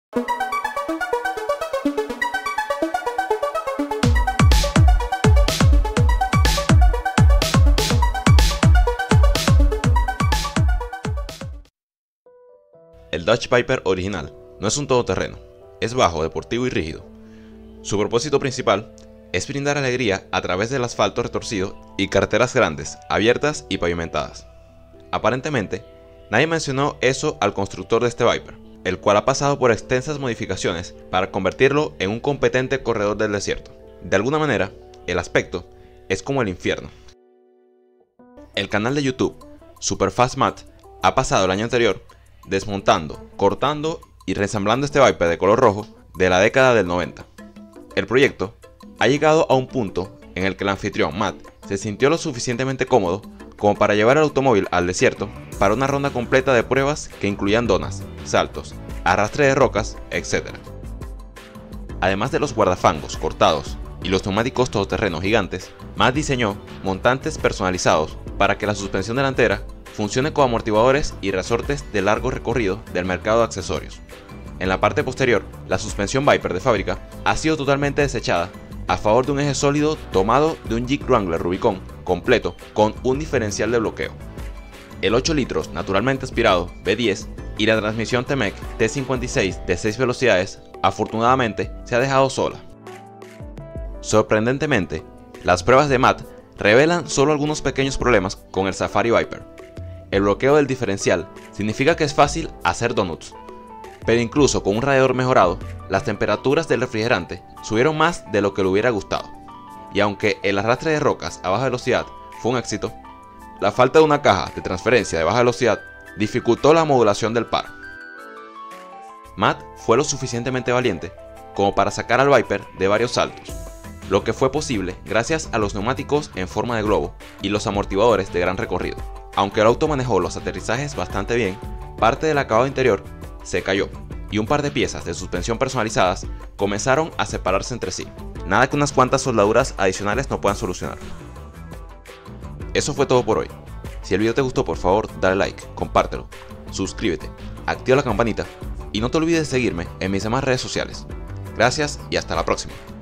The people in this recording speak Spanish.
El Dodge Viper original no es un todoterreno, es bajo, deportivo y rígido. Su propósito principal es brindar alegría a través del asfalto retorcido y carreteras grandes, abiertas y pavimentadas. Aparentemente, nadie mencionó eso al constructor de este Viper, el cual ha pasado por extensas modificaciones para convertirlo en un competente corredor del desierto. De alguna manera, el aspecto es como el infierno. El canal de YouTube Superfast Matt ha pasado el año anterior desmontando, cortando y resamblando este Viper de color rojo de la década del 90. El proyecto ha llegado a un punto en el que el anfitrión Matt se sintió lo suficientemente cómodo como para llevar el automóvil al desierto para una ronda completa de pruebas que incluían donas, saltos, arrastre de rocas, etc. Además de los guardafangos cortados y los neumáticos todoterreno gigantes, Matt diseñó montantes personalizados para que la suspensión delantera funcione como amortiguadores y resortes de largo recorrido del mercado de accesorios. En la parte posterior, la suspensión Viper de fábrica ha sido totalmente desechada a favor de un eje sólido tomado de un Jeep Wrangler Rubicon completo con un diferencial de bloqueo. El 8 litros naturalmente aspirado V10 y la transmisión Temec T56 de 6 velocidades afortunadamente se ha dejado sola. Sorprendentemente, las pruebas de Matt revelan solo algunos pequeños problemas con el Safari Viper. El bloqueo del diferencial significa que es fácil hacer donuts, pero incluso con un radiador mejorado, las temperaturas del refrigerante subieron más de lo que le hubiera gustado. Y aunque el arrastre de rocas a baja velocidad fue un éxito, la falta de una caja de transferencia de baja velocidad dificultó la modulación del par. Matt fue lo suficientemente valiente como para sacar al Viper de varios saltos, lo que fue posible gracias a los neumáticos en forma de globo y los amortiguadores de gran recorrido. Aunque el auto manejó los aterrizajes bastante bien, parte del acabado interior se cayó y un par de piezas de suspensión personalizadas comenzaron a separarse entre sí. Nada que unas cuantas soldaduras adicionales no puedan solucionar. Eso fue todo por hoy. Si el video te gustó, por favor dale like, compártelo, suscríbete, activa la campanita y no te olvides de seguirme en mis demás redes sociales. Gracias y hasta la próxima.